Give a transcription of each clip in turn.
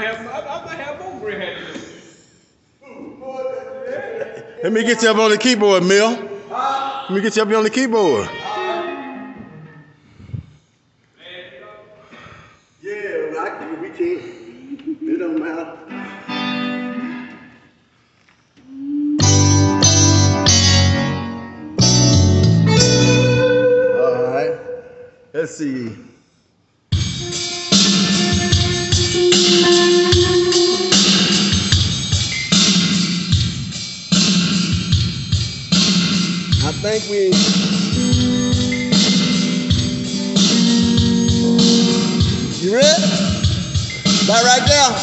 might have more gray hair. Let me get you up on the keyboard, Mill. Let me get you up on the keyboard. Yeah, we can. It don't matter. All right. Let's see. I think you ready? That right there.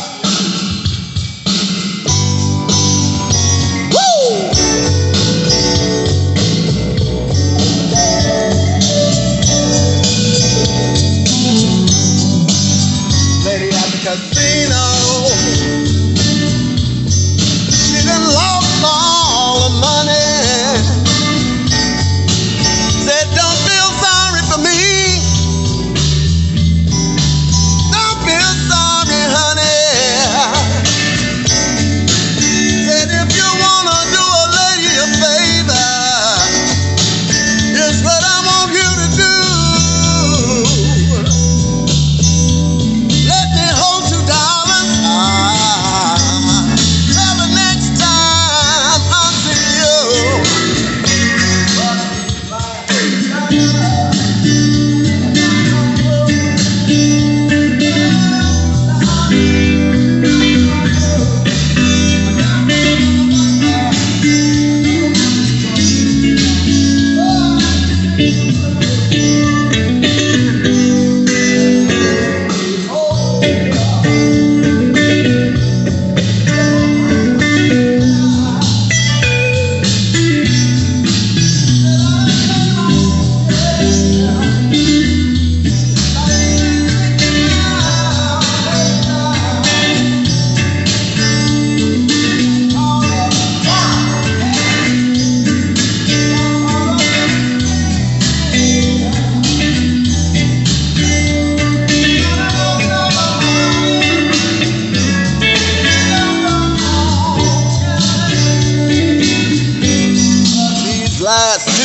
Woo! Lady at the casino, she done lost all the money. Said, don't feel sorry for me. Don't feel sorry, honey. Said, if you wanna do a lady a favor, here's what I want you to do. Let me hold $2. Till the next time I see you. Last $2,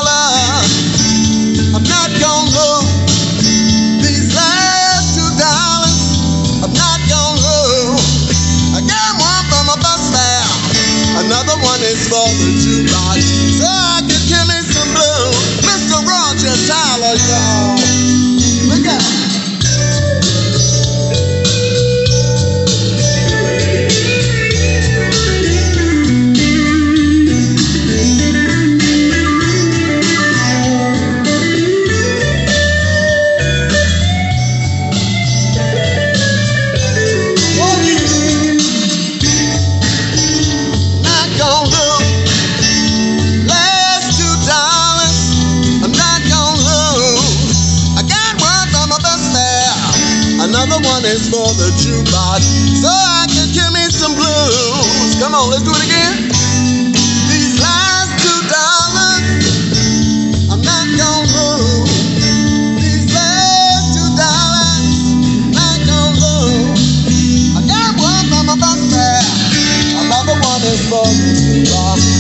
I'm not gonna lose. These last $2, I'm not gonna lose. I got one from a bus fare, another one is for the jukebox, so I can give me some blues. Mr. Roger Tyler, y'all. Look out. Another one is for the jukebox, so I can give me some blues. Come on, let's do it again. These last $2, I'm not gonna lose. These last $2, not gonna lose. I got one from a bus fare, another one is for the jukebox.